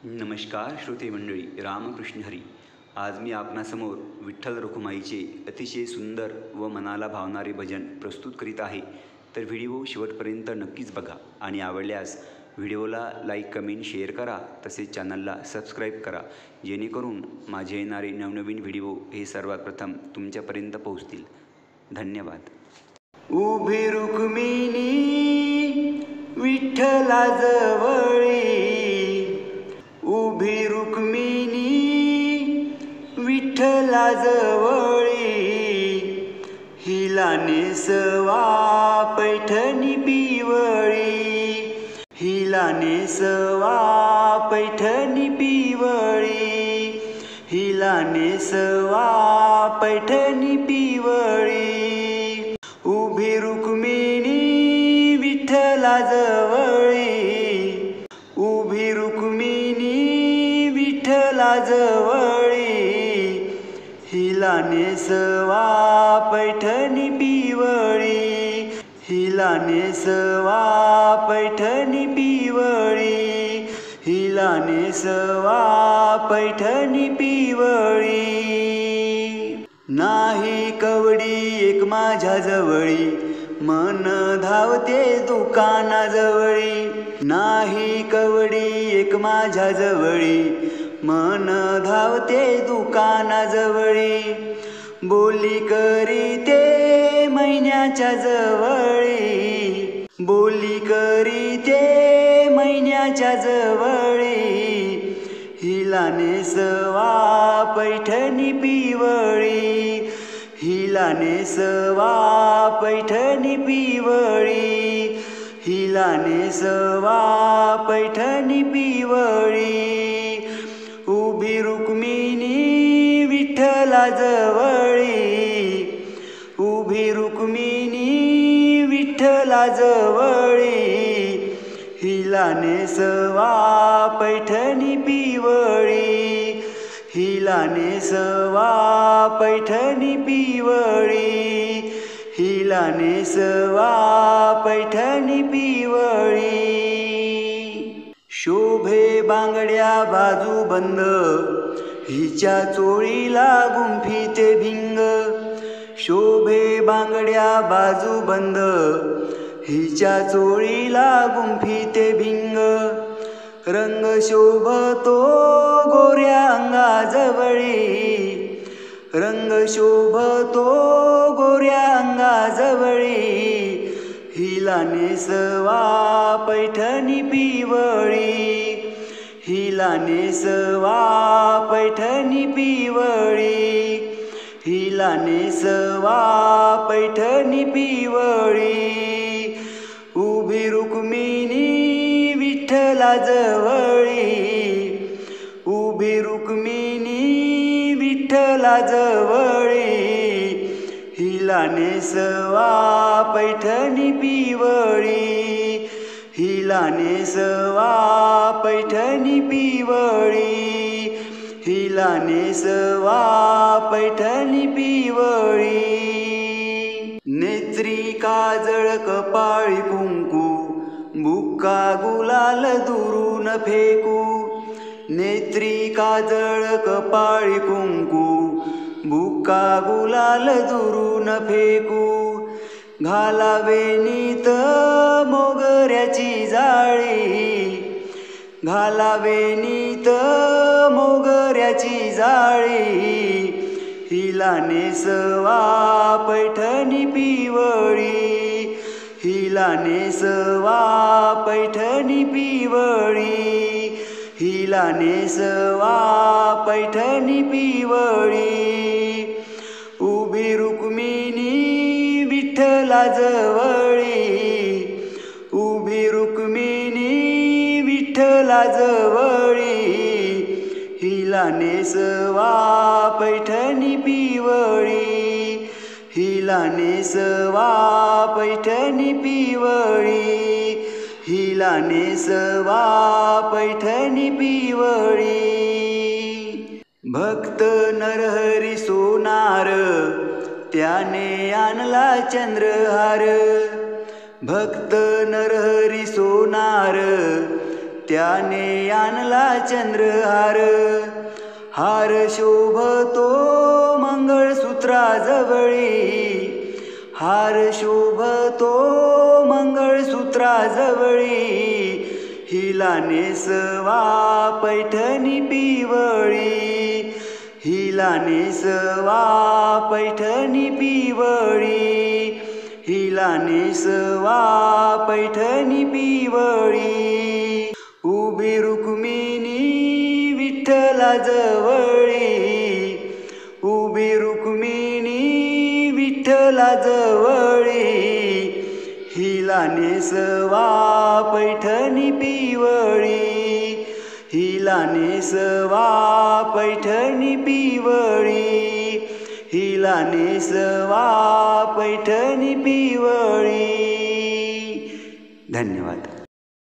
नमस्कार श्रोते मंडळी, रामकृष्ण हरी. आज मी आपणासमोर विठ्ठल रखुमाईचे अतिशय सुंदर व मनाला भावणारे भजन प्रस्तुत करीत आहे. तर व्हिडिओ शेवटपर्यंत नक्कीच बघा आणि आवडल्यास व्हिडिओला लाईक, कमेंट, शेअर करा. तसेच चॅनलला सबस्क्राईब करा, जेणेकरून माझे येणारे नवनवीन व्हिडिओ हे सर्वात प्रथम तुमच्यापर्यंत पोहोचतील. धन्यवाद. उभी रुक्मिणी विठ्ठलाजवळी, उभी रुक्मिणी विठ्ठलाजवळी, हिला नेसवा पैठणी पिवळी, हिला नेसवा पैठणी पिवळी, हिला नेसवा पैठणी पिवळी. उभी रुक्मिणी विठ्ठलाजवळी, उभी रुक्मिणी विठ्ठलाजवळी, हिला नेसवा पैठणी पिवळी, हिला नेसवा पैठणी पिवळी, हिला नेसवा पैठणी पिवळी. नाही कवडी एक माझ्या जवळी, मन धावते दुकानाजवळी. नाही कवडी एक माझ्या जवळी, मन धावते दुकानाजवळी. बोली करीते महिन्याच्या जवळी, बोली करीते महिन्याच्या जवळी, हिला नेसवा पैठणी पिवळी, हिला नेसवा पैठणी पिवळी, हिला नेसवा पैठणी पिवळी. उभी रुक्मिणी विठ्ठलाजवळी, उभी रुक्मिणी विठ्ठलाजवळी, हिला नेसवा पैठणी पिवळी, हिला नेसवा पैठणी पिवळी, हिला नेसवा पैठणी पिवळी. शोभे बांगड्या बाजूबंद, हिच्या चोळीला गुंफीते भिंग. शोभे बांगड्या बाजूबंद, हिच्या चोळीला गुंफीते भिंग. रंग शोभतो गोऱ्या अंगाजवळी, रंग शोभतो गोऱ्या अंगाजवळी, हिला नेसवा पैठणी पिवळी, हिला नेसवा पैठणी पिवळी, हिला नेसवा पैठणी पिवळी. उभी रुक्मिणी विठ्ठलाजवळी, उभी रुक्मिणी विठ्ठलाजवळी, हिला नेसवा पैठणी पिवळी, हिला नेसवा पैठणी पिवळी, हिला नेसवा पैठणी पिवळी. नेत्री काजळ कपाळी कुंकू, बुक्का गुलाल दुरून फेकू. नेत्री काजळ कपाळी कुंकू, बुक्का गुलाल दुरून फेकू. घालावे नीत मोगऱ्याची जाळी, घालावे नीत मोगऱ्याची जाळी, हिला नेसवा पैठणी पिवळी, हिला नेसवा पैठणी पिवळी, हिला नेसवा पैठणी पिवळी. उभी रुक्मिणी विठ्ठलाजवळी, उभी रुक्मिणी विठ्ठलाजवळी, हिला नेसवा पैठणी पिवळी, हिला नेसवा पैठणी पिवळी, हिला नेसवा पैठणी पिवळी. भक्त नरहरी सोनार, त्याने आणला चंद्रहार. भक्त नरहरी सोनार, त्याने आणला चंद्रहार. हार शोभतो मंगळसूत्राजवळी, हार शोभतो मंगळसूत्राजवळी. हिला नेसवा पैठणी पिवळी, हिला नेसवा पैठणी पिवळी, हिला नेसवा पैठणी पिवळी. उभी रुक्मिणी विठ्ठलाजवळी, उभी रुक्मिणी विठ्ठलाजवळी. हिला नेसवा पैठणी पिवळी, हिला नेसवा पैठणी पिवळी, हिला नेसवा पैठणी पिवळी. धन्यवाद.